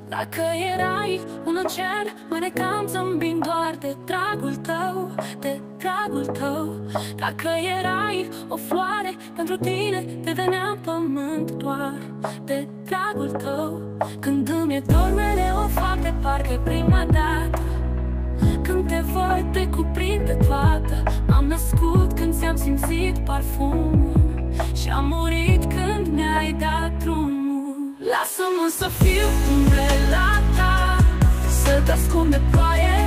Dacă erai un ocean, mă necam zâmbind doar de dragul tău, de dragul tău. Dacă erai o floare, pentru tine deveneam pământ doar de dragul tău. Când îmi e dor, mereu o fac de parcă prima dată. Când te văd, te cuprinde toată. M-am născut când ți-am simțit parfumul și am murit când mi-ai dat drumul. Lasă-mă să fiu umbrela ta, să te ascund de ploaie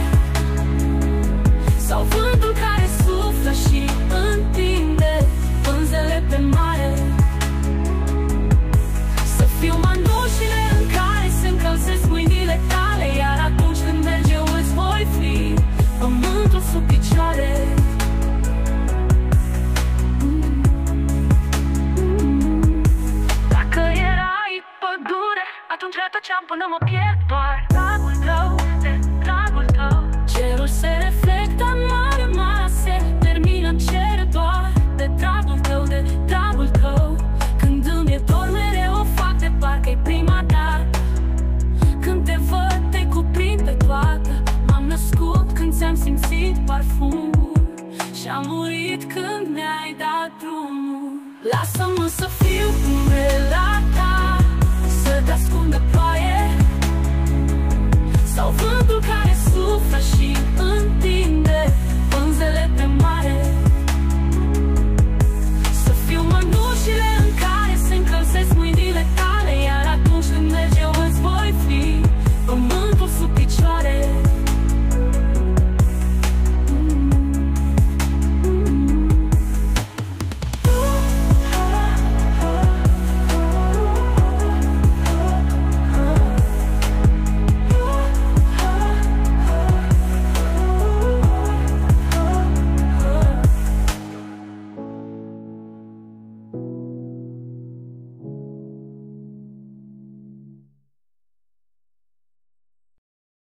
sau vântul care suflă și întinde pânzele pe mare. Să fiu manușile în care se încălzesc mâinile tale, iar atunci când mergi eu îți voi fi pământul sub picioare. Dacă erai pădure, atunci rătăceam până mă pierd doar dragul tău, de dragul tău. Cerul se reflectă în mare, marea se termină în cer doar de dragul tău, de dragul tău. Când îmi e dor, mereu o fac de parcă-i prima dată. Când te văd, te cuprind pe toată. M-am născut când ți-am simțit parfumul și am murit când mi-ai dat drumul. Lasă-mă să fiu umbrela ta, să te ascund de ploaie sau vântul care suflă și întinde pânzele